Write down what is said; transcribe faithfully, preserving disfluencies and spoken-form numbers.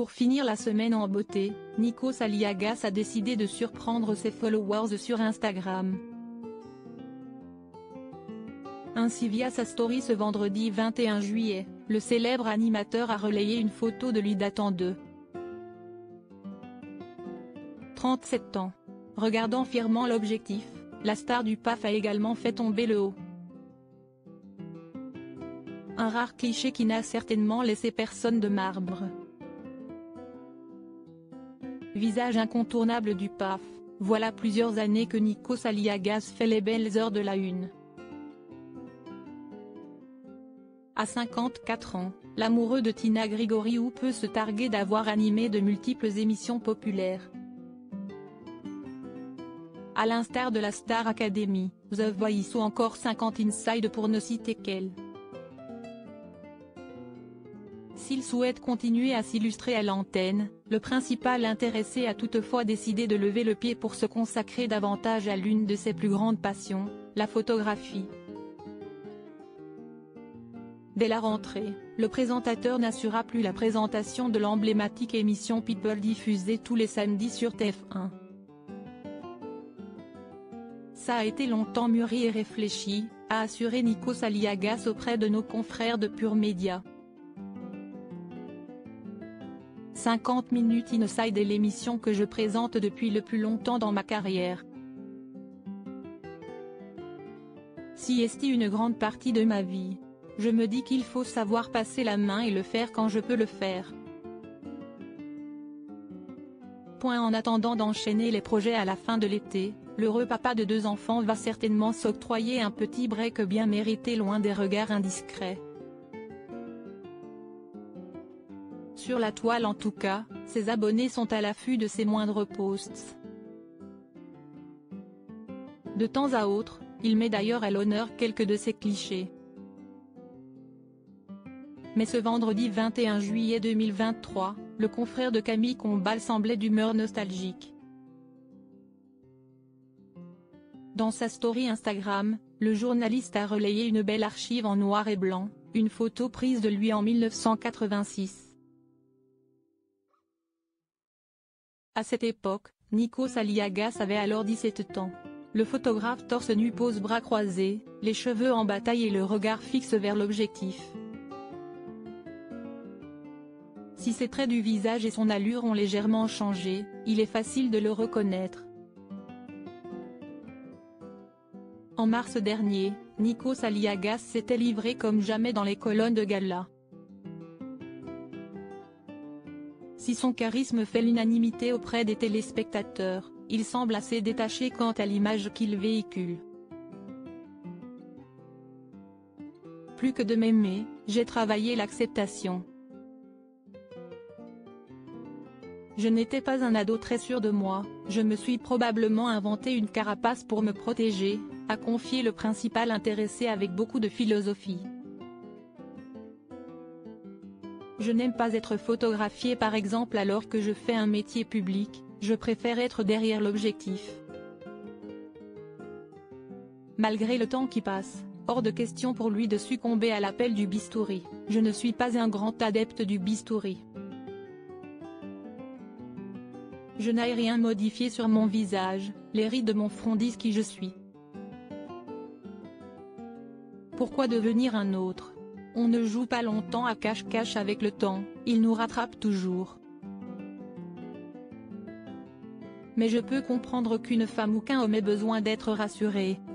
Pour finir la semaine en beauté, Nikos Aliagas a décidé de surprendre ses followers sur Instagram. Ainsi via sa story ce vendredi vingt et un juillet, le célèbre animateur a relayé une photo de lui datant de trente-sept ans. Regardant fièrement l'objectif, la star du P A F a également fait tomber le haut. Un rare cliché qui n'a certainement laissé personne de marbre. Visage incontournable du P A F, voilà plusieurs années que Nikos Aliagas fait les belles heures de la une. À cinquante-quatre ans, l'amoureux de Tina Grigoriou peut se targuer d'avoir animé de multiples émissions populaires. À l'instar de la Star Academy, The Voice ou encore cinquante Inside pour ne citer qu'elle. S'il souhaite continuer à s'illustrer à l'antenne, le principal intéressé a toutefois décidé de lever le pied pour se consacrer davantage à l'une de ses plus grandes passions, la photographie. Dès la rentrée, le présentateur n'assurera plus la présentation de l'emblématique émission People diffusée tous les samedis sur T F un. Ça a été longtemps mûri et réfléchi, a assuré Nikos Aliagas auprès de nos confrères de Pure Média. cinquante minutes Inside est l'émission que je présente depuis le plus longtemps dans ma carrière. Si est une grande partie de ma vie. Je me dis qu'il faut savoir passer la main et le faire quand je peux le faire. Point en attendant d'enchaîner les projets à la fin de l'été, l'heureux papa de deux enfants va certainement s'octroyer un petit break bien mérité loin des regards indiscrets. Sur la toile en tout cas, ses abonnés sont à l'affût de ses moindres posts. De temps à autre, il met d'ailleurs à l'honneur quelques de ses clichés. Mais ce vendredi vingt et un juillet deux mille vingt-trois, le confrère de Camille Combal semblait d'humeur nostalgique. Dans sa story Instagram, le journaliste a relayé une belle archive en noir et blanc, une photo prise de lui en mille neuf cent quatre-vingt-six. À cette époque, Nikos Aliagas avait alors dix-sept ans. Le photographe torse nu pose bras croisés, les cheveux en bataille et le regard fixe vers l'objectif. Si ses traits du visage et son allure ont légèrement changé, il est facile de le reconnaître. En mars dernier, Nikos Aliagas s'était livré comme jamais dans les colonnes de gala. Si son charisme fait l'unanimité auprès des téléspectateurs, il semble assez détaché quant à l'image qu'il véhicule. Plus que de m'aimer, j'ai travaillé l'acceptation. Je n'étais pas un ado très sûr de moi, je me suis probablement inventé une carapace pour me protéger, a confié le principal intéressé avec beaucoup de philosophie. Je n'aime pas être photographié par exemple alors que je fais un métier public, je préfère être derrière l'objectif. Malgré le temps qui passe, hors de question pour lui de succomber à l'appel du bistouri, je ne suis pas un grand adepte du bistouri. Je n'ai rien modifié sur mon visage, les rides de mon front disent qui je suis. Pourquoi devenir un autre? On ne joue pas longtemps à cache-cache avec le temps, il nous rattrape toujours. Mais je peux comprendre qu'une femme ou qu'un homme ait besoin d'être rassuré,